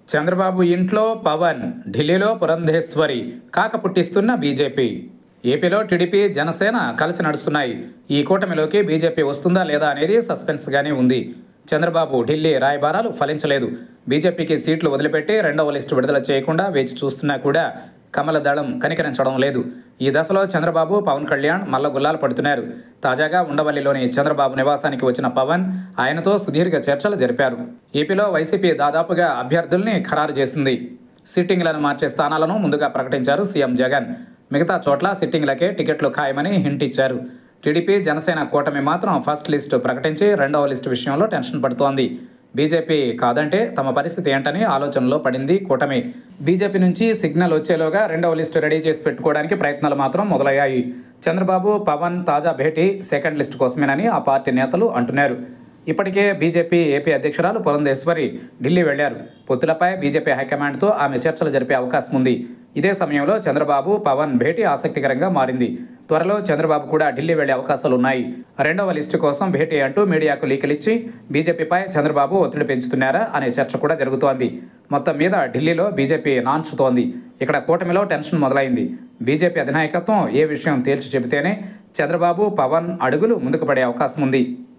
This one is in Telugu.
చంద్రబాబు ఇంట్లో పవన్, ఢిల్లీలో పురంధేశ్వరి, కాక పుట్టిస్తున్న బీజేపీ. ఏపీలో టీడీపీ, జనసేన కలిసి నడుస్తున్నాయి. ఈ కూటమిలోకి బీజేపీ వస్తుందా లేదా అనేది సస్పెన్స్గానే ఉంది. చంద్రబాబు ఢిల్లీ రాయబారాలు ఫలించలేదు. బీజేపీకి సీట్లు వదిలిపెట్టి రెండవ లిస్టు విడుదల చేయకుండా వేచి చూస్తున్నా కూడా కమల దళం కనికరించడం లేదు. ఈ దశలో చంద్రబాబు, పవన్ కళ్యాణ్ మల్ల గుల్లాలు పడుతున్నారు. తాజాగా ఉండవల్లిలోని చంద్రబాబు నివాసానికి వచ్చిన పవన్ ఆయనతో సుదీర్ఘ చర్చలు జరిపారు. ఏపీలో వైసీపీ దాదాపుగా అభ్యర్థుల్ని ఖరారు చేసింది. సిట్టింగ్లను మార్చే స్థానాలను ముందుగా ప్రకటించారు సీఎం జగన్. మిగతా చోట్ల సిట్టింగ్లకే టికెట్లు ఖాయమని హింట్ ఇచ్చారు. టీడీపీ, జనసేన కూటమి మాత్రం ఫస్ట్ లిస్టు ప్రకటించి రెండవ లిస్టు విషయంలో టెన్షన్ పడుతోంది. బీజేపీ కాదంటే తమ పరిస్థితి ఏంటని ఆలోచనలో పడింది కూటమి. బీజేపీ నుంచి సిగ్నల్ వచ్చేలోగా రెండవ లిస్టు రెడీ చేసి పెట్టుకోవడానికి ప్రయత్నాలు మాత్రం మొదలయ్యాయి. చంద్రబాబు, పవన్ తాజా భేటీ సెకండ్ లిస్టు కోసమేనని ఆ పార్టీ నేతలు అంటున్నారు. ఇప్పటికే బీజేపీ ఏపీ అధ్యక్షురాలు పురంధేశ్వరి ఢిల్లీ వెళ్లారు. పొత్తులపై బీజేపీ హైకమాండ్తో ఆమె చర్చలు జరిపే అవకాశం ఉంది. ఇదే సమయంలో చంద్రబాబు, పవన్ భేటీ ఆసక్తికరంగా మారింది. త్వరలో చంద్రబాబు కూడా ఢిల్లీ వెళ్లే అవకాశాలున్నాయి. రెండవ లిస్టు కోసం భేటీ అంటూ మీడియాకు లీకులిచ్చి బీజేపీపై చంద్రబాబు ఒత్తిడి పెంచుతున్నారా అనే చర్చ కూడా జరుగుతోంది. మొత్తం మీద ఢిల్లీలో బీజేపీ నాంచుతోంది. ఇక్కడ కూటమిలో టెన్షన్ మొదలైంది. బీజేపీ అధినాయకత్వం ఏ విషయం తేల్చి చెబితేనే చంద్రబాబు, పవన్ అడుగులు ముందుకు పడే అవకాశం ఉంది.